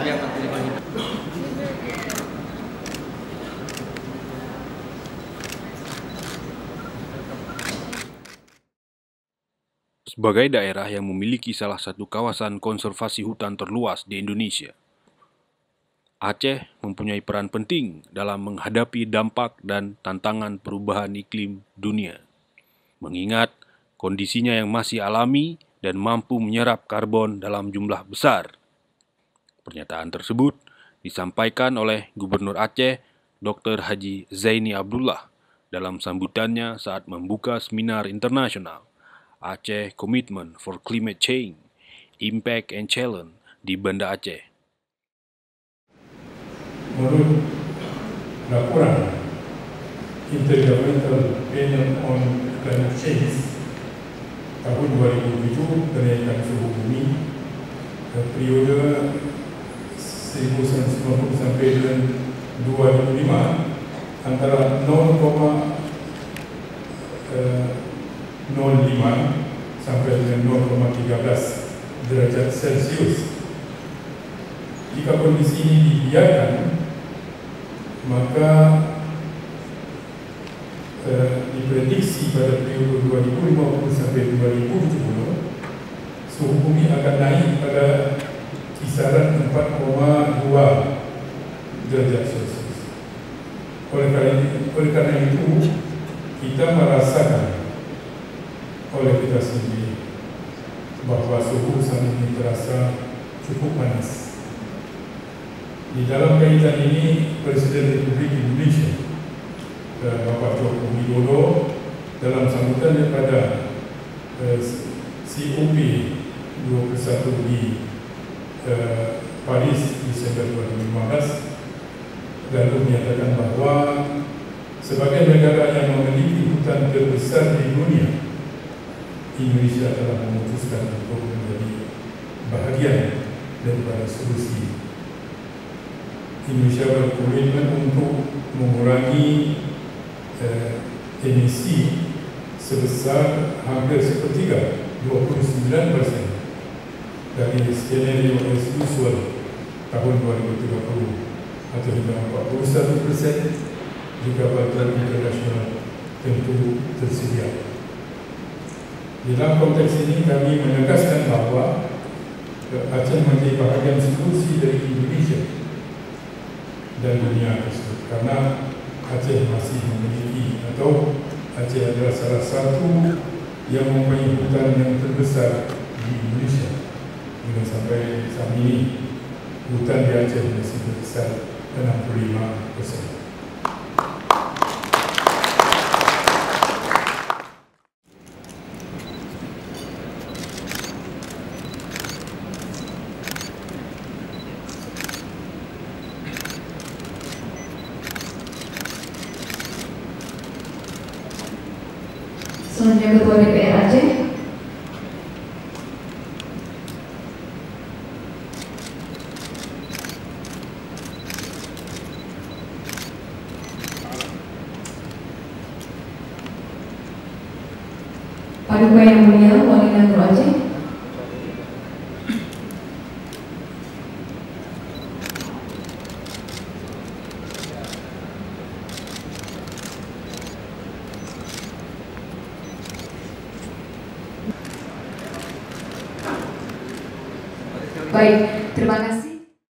Sebagai daerah yang memiliki salah satu kawasan konservasi hutan terluas di Indonesia, Aceh mempunyai peran penting dalam menghadapi dampak dan tantangan perubahan iklim dunia. Mengingat kondisinya yang masih alami dan mampu menyerap karbon dalam jumlah besar. Pernyataan tersebut disampaikan oleh Gubernur Aceh, Dr. Haji Zaini Abdullah, dalam sambutannya saat membuka seminar internasional Aceh Commitment for Climate Change, Impact and Challenge di Banda Aceh. Menurut laporan Intergovernmental Panel on Climate Change tahun 2007, kenaikan suhu bumi periode 1990 sampai dengan 2005 antara 0,05 sampai dengan 0,13 derajat Celcius. Jika kondisi ini dibiarkan, maka diprediksi pada periode 2050 sampai 2070 suhu bumi akan naik pada kisaran 4,2 derajat Celcius. Oleh karena itu, kita merasakan oleh kita sendiri bahwa suhu saat ini terasa cukup panas. Di dalam kaitan ini, Presiden Republik Indonesia Bapak Joko Widodo dalam sambutannya pada COP 21 di Paris Desember 2015 lalu menyatakan bahwa sebagai negara yang memiliki hutan terbesar di dunia, Indonesia telah memutuskan untuk menjadi bahagian daripada solusi. Indonesia berkomitmen untuk mengurangi emisi sebesar hampir sepertiga, 29% dari skenario as usual tahun 2030 atau hingga 41% jika bantuan internasional tentu tersedia. Di dalam konteks ini kami menegaskan bahwa Aceh menjadi bahagian solusi dari Indonesia dan dunia tersebut, karena Aceh masih memiliki atau Aceh adalah salah satu yang mempunyai hutan yang terbesar di Indonesia. Dengan sampai saat ini hutan di Aceh masih sebesar 65%. Selanjutnya Ketua DPR Aceh. Paduka yang mulia Wali Nagro Aceh. Baik, terima kasih.